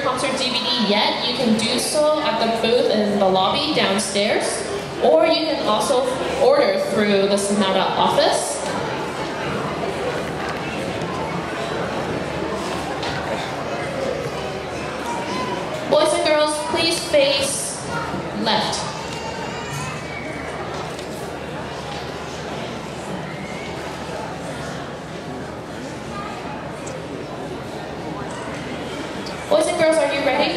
your concert DVD yet, you can do so at the booth in the lobby downstairs, or you can also order through the Sonata office. Boys and girls, please face left. Boys and girls, are you ready?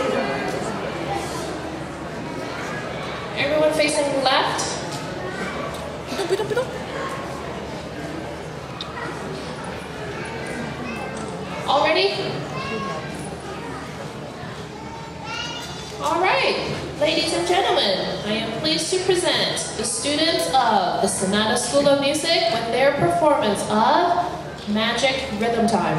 Everyone facing left. All ready? All right, ladies and gentlemen, I am pleased to present the students of the Sonata School of Music with their performance of Magic Rhythm Time.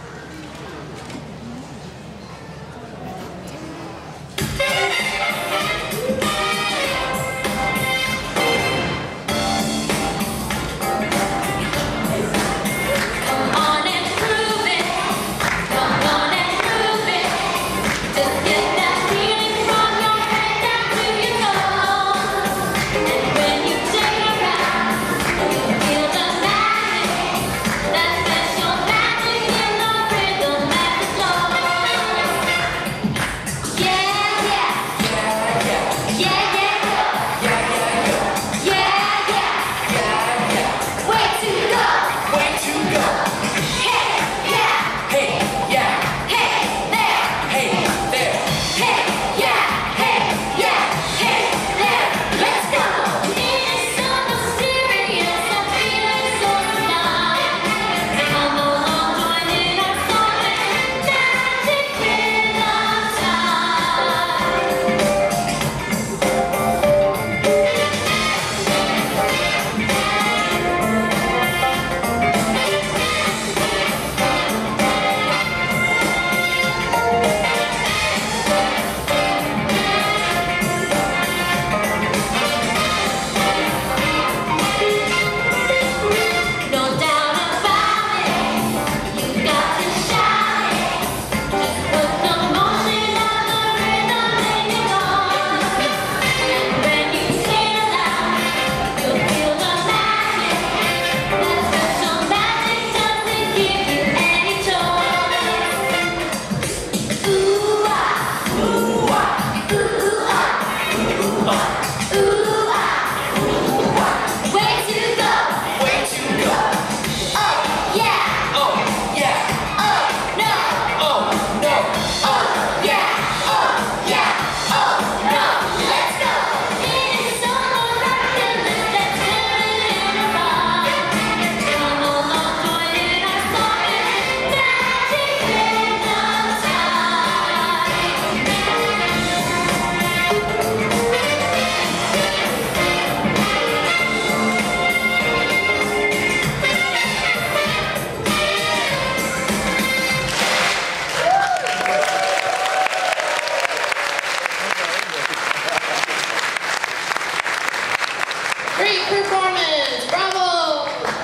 Great performance, bravo!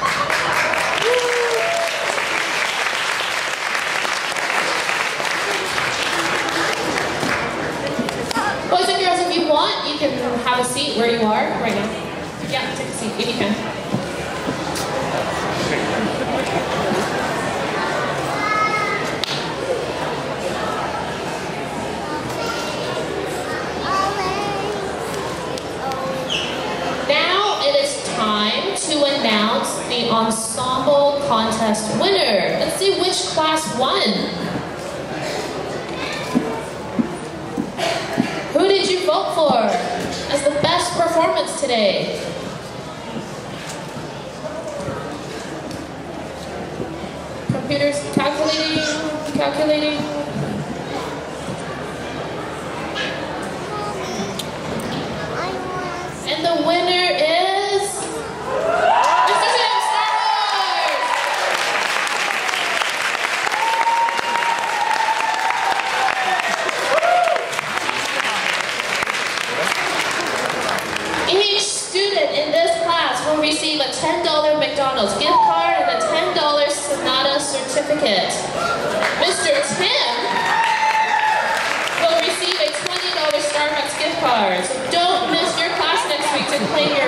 Boys and girls, if you want, you can have a seat where you are right now. Yeah, take a seat if you can. To announce the ensemble contest winner. Let's see which class won. Who did you vote for as the best performance today? Computers calculating. And the winner is receive a $10 McDonald's gift card and a $10 Sonata certificate. Mr. Tim card. So don't miss your class next week to claim your